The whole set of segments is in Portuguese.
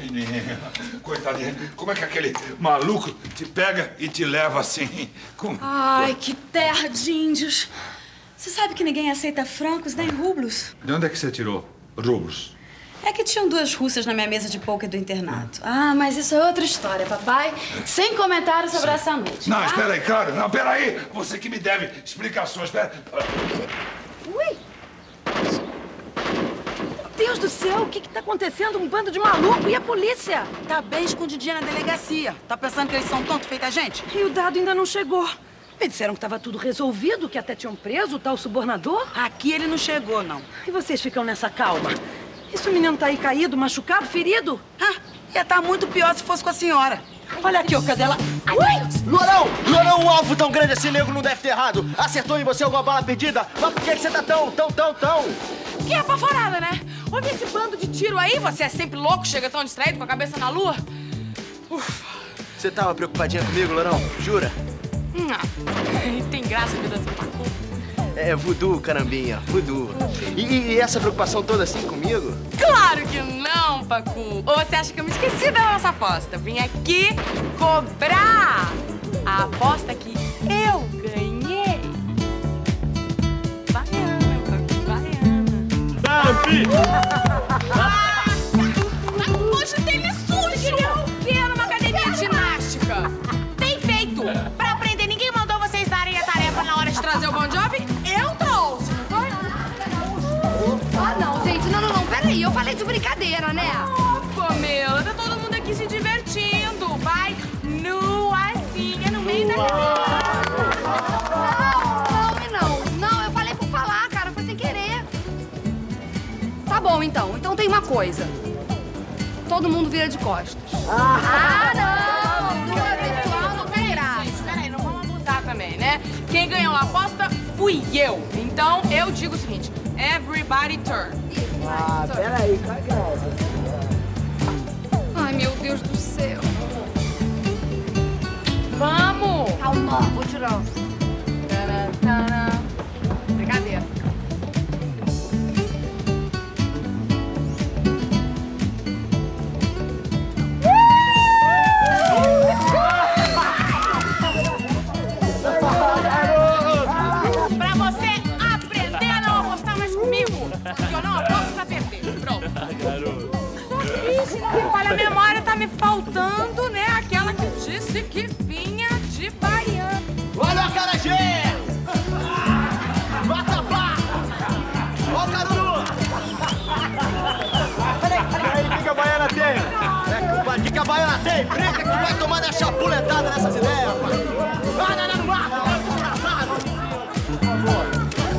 Menina, coitadinha, como é que aquele maluco te pega e te leva assim? Como? Ai, que terra de índios. Você sabe que ninguém aceita francos nem rublos? De onde é que você tirou rublos? É que tinham 2 russas na minha mesa de pôquer do internato. Ah, mas isso é outra história, papai. Sem comentários sobre essa noite. Não, tá? espera aí, claro. Não, espera aí. Você que me deve explicações. Espera. Ui! Meu Deus do céu, o que tá acontecendo? Um bando de maluco e a polícia? Tá bem escondidinha na delegacia. Tá pensando que eles são tontos feito a gente? E o dado ainda não chegou. Me disseram que tava tudo resolvido, que até tinham preso o tal subornador. Aqui ele não chegou, não. E vocês ficam nessa calma? Esse menino tá aí caído, machucado, ferido? Ah, ia estar muito pior se fosse com a senhora. Olha aqui, ô cadela. Ui! Lourão! Lourão, um alvo tão grande assim, nego não deve ter errado. Acertou em você alguma bala perdida? Mas por que você tá tão? Que apavorada, né? Ouve esse bando de tiro aí, você é sempre louco, chega tão distraído com a cabeça na lua. Ufa. Você tava preocupadinha comigo, Lourão? Jura? Tem graça a vida do Pacu. É voodoo, carambinha, voodoo. E essa preocupação toda assim comigo? Claro que não, Pacu. Ou você acha que eu me esqueci da nossa aposta? Vim aqui cobrar a aposta que eu ganhei. Baiana, Pacu, baiana. Poxa, tênis sujo! O quê? Numa academia de ginástica? Bem feito! Pra aprender, ninguém mandou vocês darem a tarefa na hora de trazer o Bon Jovi? Eu trouxe, não foi? Ah, não, gente, não, peraí, eu falei de brincadeira, né? Camila, tá todo mundo aqui se divertindo. Vai nu assim, é no meio da Não, eu falei por falar, cara, foi sem querer. Tá bom, então tem uma coisa. Todo mundo vira de costas. Não! Não tem graça. Peraí, não vamos abusar também, né? Quem ganhou a aposta fui eu. Então, eu digo o seguinte, everybody turn. Peraí, cagada. Ai, meu Deus do céu. Vamos! Calma, vou tirar. Brincadeira. Pra você aprender a não apostar mais comigo. Porque eu não aposto pra perder. Pronto. Olha, a memória tá me faltando, né? Aquela que disse que vinha de Baiana. Olha o acarajé! Vatapá! Ó o caruru! Peraí, o que a baiana tem? O que a baiana tem? Brinca que vai tomar na chapuletada nessas ideias, rapaz! Não, mata! É desgraçado! Por favor!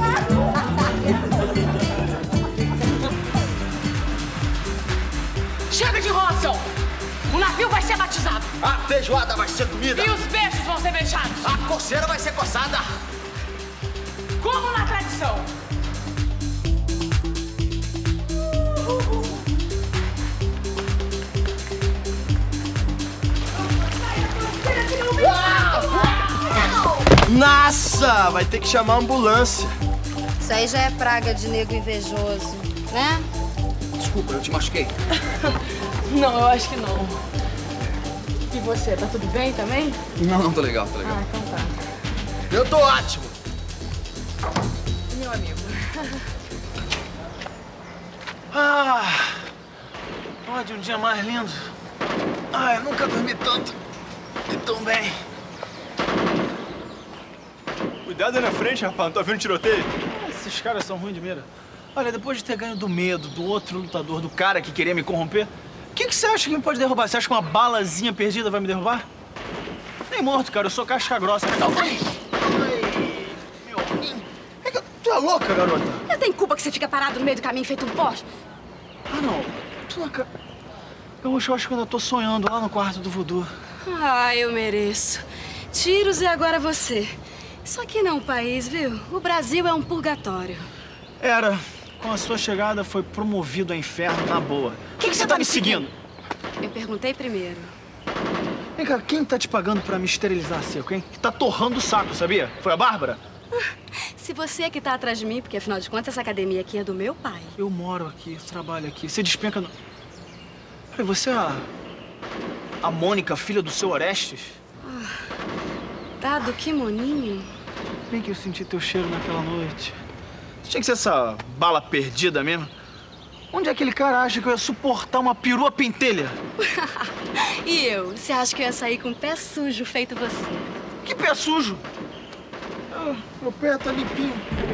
Chega de enrolação! O navio vai ser batizado! A feijoada vai ser comida! E os beijos vão ser beijados! A coceira vai ser coçada! Como na tradição! Nossa! Vai ter que chamar a ambulância! Isso aí já é praga de nego invejoso, né? Desculpa, eu te machuquei. Não, eu acho que não. E você, tá tudo bem também? Não tô legal, tô legal. Ah, então tá. Eu tô ótimo! Meu amigo. Pode um dia mais lindo. Eu nunca dormi tanto e tão bem. Cuidado aí na frente, rapaz. Não tô vendo tiroteio. Esses caras são ruins de mira. Olha, depois de ter ganho do medo do outro lutador, do cara que queria me corromper, o que você acha que me pode derrubar? Você acha que uma balazinha perdida vai me derrubar? Nem morto, cara. Eu sou casca grossa. Ai, meu rim. É que tu é louca, garota? Eu tenho culpa que você fica parado no meio do caminho feito um poste? Não. Tu não... Eu acho que eu ainda tô sonhando lá no quarto do voodoo. Eu mereço. Tiros e agora você. Isso aqui não é um país, viu? O Brasil é um purgatório. Era. Com a sua chegada, foi promovido ao inferno na boa. O que você tá me seguindo? Eu perguntei primeiro. Vem cá, quem tá te pagando pra me esterilizar seco, hein? Que tá torrando o saco, sabia? Foi a Bárbara? Se você é que tá atrás de mim, porque afinal de contas essa academia aqui é do meu pai. Eu moro aqui, trabalho aqui. Você despenca no... E você é a Mônica, filha do seu Orestes? Dado que moninho. Bem que eu senti teu cheiro naquela noite. Você tinha que ser essa bala perdida mesmo. Onde aquele cara acha que eu ia suportar uma perua pentelha? E eu? Você acha que eu ia sair com o pé sujo feito você? Que pé sujo? Meu pé tá limpinho.